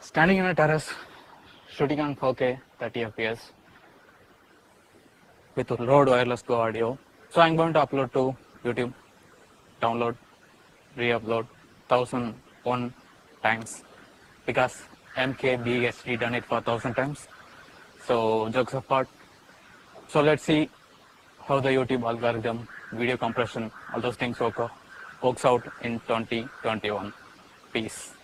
Standing in a terrace, shooting on 4K 30 fps with Rode Wireless Go audio. So I'm going to upload to YouTube, download, re-upload 1001 times because MKBHD done it for 1000 times. So jokes apart. So let's see how the YouTube algorithm, video compression, all those things works out in 2021. Peace.